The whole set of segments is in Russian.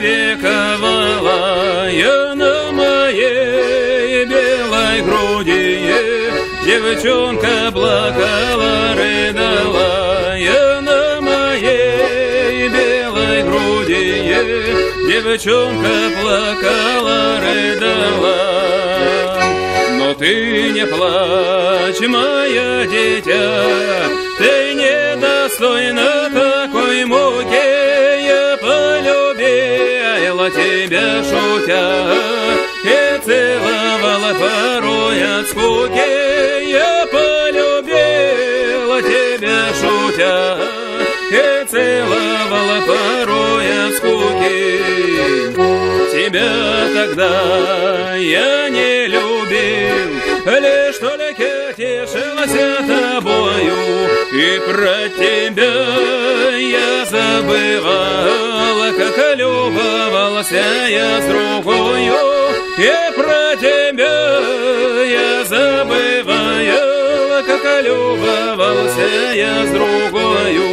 вековала я на моей белой груди. Девчонка плакала, рыдала я на моей белой груди. Девчонка плакала, рыдала. Но ты не плачь, моя дитя, ты недостойна такой муки. Я полюбила тебя, шутя, и целовала порой от скуки. Я полюбила тебя, шутя, и целовала порой от скуки. Тебя тогда я не любил, лишь только тешился тобою, и про тебя я забывала, как любовался я с другою. И про тебя я забывала, как любовался я с другою.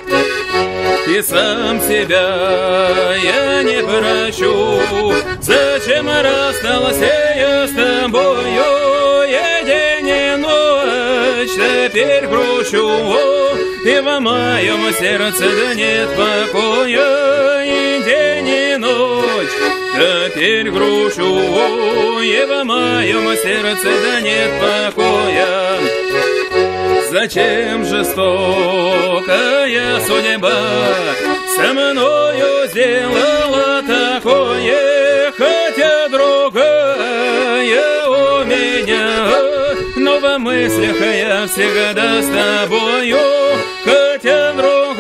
И сам себя я не прощу, зачем расстался я с тобою. Я день и ночь теперь грущу, и в моем сердце да нет покоя. И день и ночь теперь грущу, и в моем сердце да нет покоя. Зачем жестокая судьба со мною сделала такое, хотя другая у меня, но в мыслях я всегда с тобою, хотя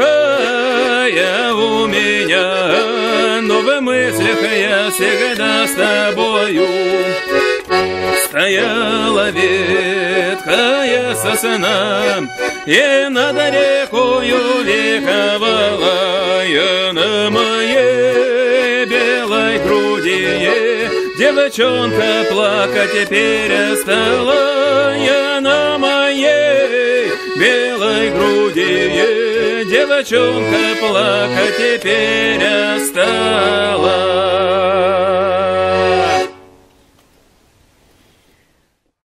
другая у меня, но в мыслях я всегда с тобою. Стояла ветхая сосна, и над рекою вековала я на моей белой груди. Девчонка плакать перестала я на моей белой груди. Девчонка плакать перестала.